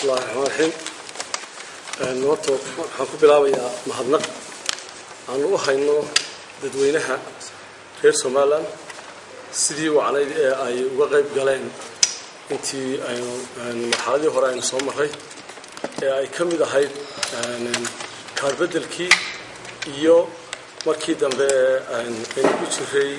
بسم الله الرحمن الرحيم. نوتو حنكو بلاويا مهدنق aan u hayno dadweynaha reer Soomaaliland sidii wacanay ay uga qayb galeen intii ay marxaladii hore ay soo maray ee ay kamid ahayd kaarbedelkii iyo markii dambe ay ku jiray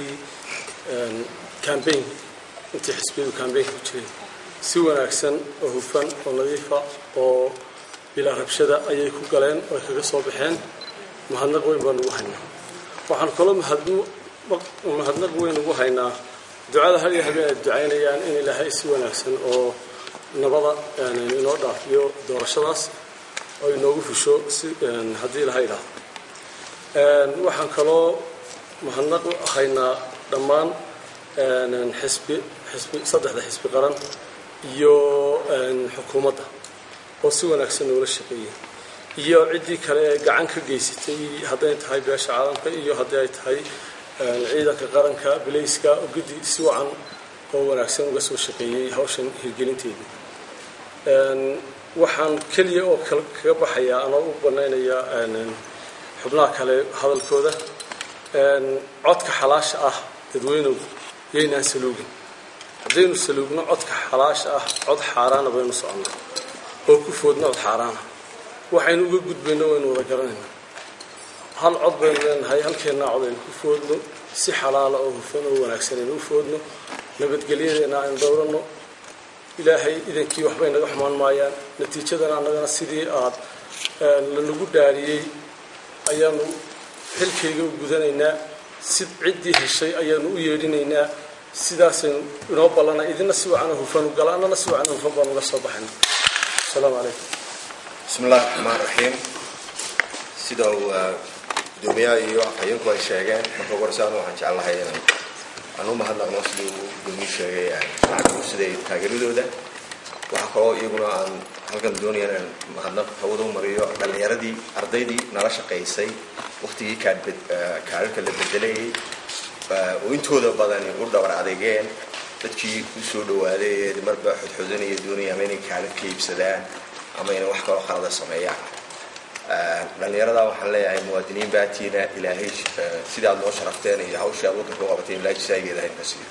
campaign intii xisbiga campaign ku jiray si wanaagsan oo hufan oo nadiif ah oo bila rabshada ayay ku galeen oo kaga soo baxeen mahadnaq weyn baan ugu haynaa waxaan kala mahadnaq weyn ugu haynaa ducada hal iyo habeen ay ducaynayaan in Ilaahay si wanaagsan oo nabada inoo dhaafiyo doorashadaas oo inoogu fusho si hadii Ilaahay yiraahdo waxaan kala mahadnaq u haynaa dhammaan xisbi saddexda xisbi qaran iyo xukuumadda oo si wanaagsan ula shaqeeyay iyo cidii kale gacan ka geysatay haday tahay beesha caalamka iyo haday tahay ciidanka qaranka bilayska oo gudi si wacan oo wanaagsan uga soo shaqeeyay hawshan hirgelinteedii waxaan kaliya oo kaga baxaya ana u banaynaya xubnaha kale hadalkooda codka xalaasha ah dadweynuhu yeena saluugin hadaynu saluugno codka xalaasha ah cod xaaraan baynu soconaa oo ku foodno cod xaaraan waxaynu uga gudbayno inuu wada garanayno hal cod baynu leenahay halkeena cod aynu ku foodno si xalaal oo hufan oo wanaagsan inuu foodno nabadgelyadeena aan dowrano ilaahay idankii waxba inaga xumaan maayaan natiijadana anagana sidii aad lagu dhaariyay ayaanu xilkayga u gudanaynaa sid cidii heshay ayaanu u yeedhinaynaa sidaas inoo balana idina si wacan oo hufan u galaanana si wacan oo hufan baan uga soo baxaynaa السلام عليكم. بسم الله الرحمن الرحيم. سيدو دوميا iyo ayinku ay sheegeen marka warsaano waxaan jeclahay inaan u mahadnaqno sidoo doomi sheegay siday taageeradooda waxa kale oo iyaguna aan halkan doonayaan mahadnaq hawada u mariyo dhalinyaradii ardaydii nala shaqeysay waqtigii kaarka la bedelay oo intooda badan u dhawr adeegeen dadkii ku soo dhawaaday marba xudxudanaya doonayaan inay kaalin ka iibsadaan ama inay wax kale khalad sameeyaan dhalinyarada waxaan leeyahay muwaadiniin baatiina ilaahay sida aad noo sharafteen iyo hawsha aad waddanka u qabateen ilaahay jisaageeda ha nasiiyo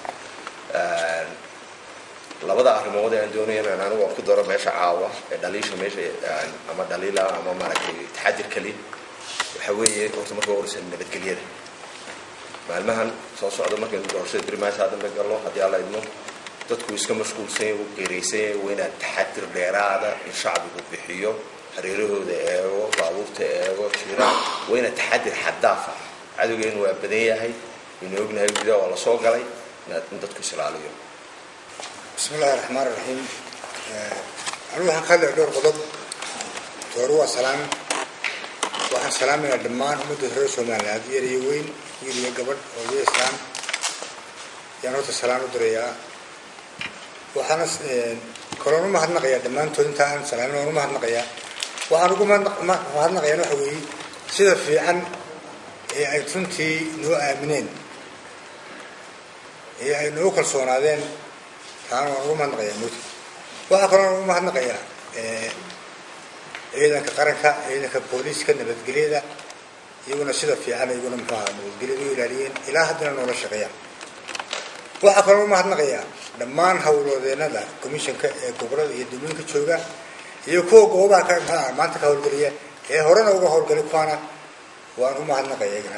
labada arrimood ee aan doonayaan inaan anigu ku daro meesha caawa ee dhaliisha meesha ama dhaliila ama maaragtay taxadir kali waxa weeye horta marka warsan nabadgelyada maalmahan soo socdo markay doorashada birmaas hadda galno hadii alla idmo dadku iska mashquulsan oo qeereysay weena taxadir dheeraada in shacbigu bixiyo hareerahooda eego baabuurta eego jira weena taxadir xadaafa cadawgeenu waa badan yahay inuu ognahay gudaha wala soo galay in dadku islaaliyo bismillaahir rahmaanir rahiim anigu waxaan ka dhawr qodob dooruwa salaam waxaan salaaminaa dhammaan ummadda reer Soomaaliyeed iyo weyn iyo gabadh oo Islaan yaan horta salaam u dirayaa waxaana korona mahadnaqaya dhammaantood intaan salaamin oo mahadnaqaya waxaan ugu mahadnaqayaa waxa weeye sida fiican ee ay runtii noo aamineen ee ay noo kalsoonaadeen taan ugu mahadnaqayaa waxa kaloo ugu mahadnaqayaa ciidanka qaranka ciidanka booliiska nabadgelyada iyaguna sida fiican iyaguna nabadgelyada ilaaliyeen ilaa haddana noola shaqeeyaan waxa kaloo mahadnaqayaa dhammaan hawlwadeenada komishanka ee gobolada iyo degmooyinka jooga iyo kuwa goobaha ka maanta ka hawlgaliya ee horena uga hawlgalay kuwana waan u mahadnaqayaa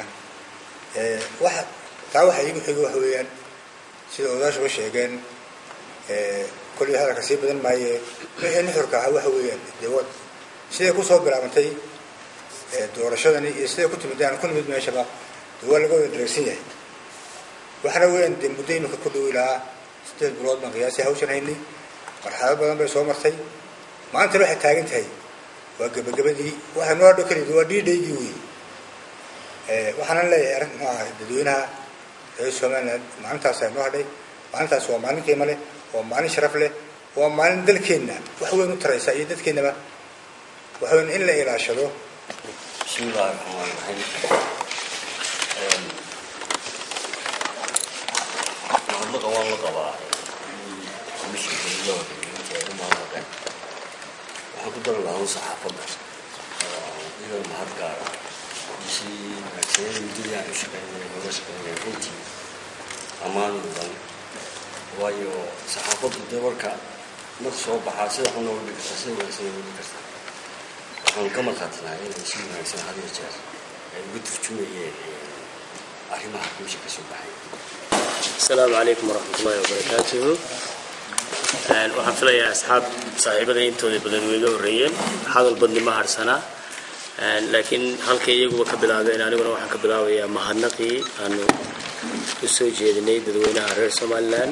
waxa igu xigo wax weeyaan sida odaashu sheegeen kulli hadalka si badan maaye wixii nuxurka ah waxa weeyaan dawad sidee ku soo bilaabantay doorashadani iyo sidee ku timidaan ku nimid meeshaba waa laga wada dhageysan yahay waxana weeyaan muddo ka dhow ilaa 8 bilood baan qiyaasay hawshan haynay marxalado badan bay soo martay maanta waxay taagan tahay waa gabagabadii waxa noo dhakaliyo waa dhiidhaygii weey waxaan leeyahay arrinta dadweynaha ee Soomaaliland maalintaas ay noo hadhay maalintaas waa maalin qiimo leh waa maalin sharaf leh waa maalin dalkeena wax weyn u taraysa iyo dadkeenaba waxa weyn in la ilaashado bismillaahir rahmaanir rahiim waxaan ku daran lahaa saxaafadda iyo mahadgaara bishii magaalada dunida ay shaqeynayeen oo shaqeynayeen runtii amaan mudan waayo saxaafaddu dawarka marka soo baxaa sida xun oo dhigta sida wanaagsan oo dhigta waxaan ka marqaatinahay inay si wanaagsan hadiyo jeer ay ugu turjumayeen arrimaha bulshada ka soo baxay. السلام عليكم ورحمة الله وبركاته. waxaan filayaa asxaab saaxiibada intooda badan weega horeeyeen hadal badni ma harsana laakiin halka iyagu ka bilaabeen aniguna waxaan ka bilaabayaa mahadnaqii aanu u soo jeedinay dadweynaha reer Soomaaliland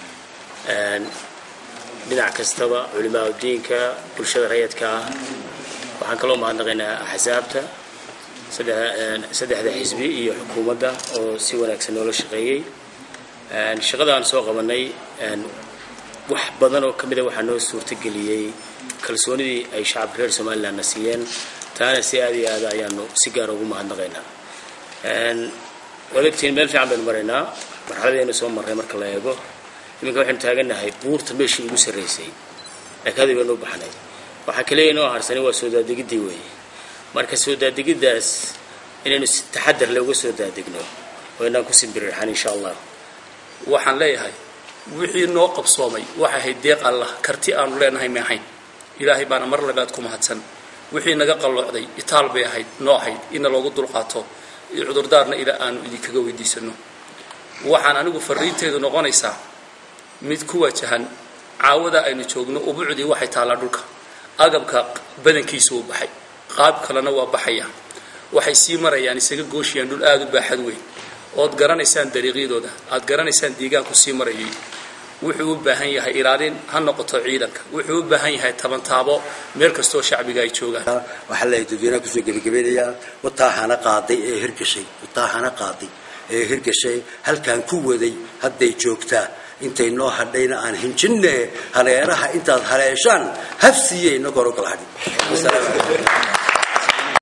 dhinac kastaba culimada diinka bulshada rayidka waxaan kaloo mahadnaqaynaa axsaabta saddexda xisbi iyo xukuumadda oo si wanaagsan noola shaqeeyay shaqadaan soo qabanay wax badan oo kamid ah waxa noo suurtageliyay kalsoonidii ay shacabka reer Soomaaliland siiyeen taana si aad iyo aad ayaanu si gaar ugu mahadnaqaynaa walaabtiin meel fiican baan maraynaa marxaladeena soo marray marka la eego iminka waxaan taaganahay buurta meeshii ugu sareysay akadi baan u baxnay waxa kale inoo harsanay waa soo daadegidii weey marka soo daadegiddaas inaynu si taxaddar leh uga soo daadegno oo inaan ku simbirixan insha Allah waxaan leeyahay wixii noo qabsoomay waxa ay deeq Allah karti aanu leenahay ma ahayn ilaahay baana mar labaad ku mahadsan wixii naga qalloocday itaal bay ahayd noo ahayd in loogu dulqaato cudurdaarna ila aanu idinkaga weydiisano waxaan anigu fariinteedu noqonaysaa mid ku wajahan caawada aynu joogno ubuucdii waxay taala dhulka agabka badankiisu u baxay qaab kalena waa baxaya waxay sii marayaan isaga gooshiyaan dhul aad u baaxad weyn ood garanaysaan dariiqyadooda aad garanaysaan deegaanku sii marayay wuxuu u baahan yahay ilaalin ha noqoto ciidanka wuxuu u baahan yahay tabantaabo meel kasto shacbiga ay joogaan waxa la dadweynaha ku soo gabagabeynaya wataahana qaaday ee hirgashay halkan ku waday hadday joogtaa intay noo hadhayna aan hinjinne hareeraha intaad haleeshaan hafsiyeyna koro kala hadhin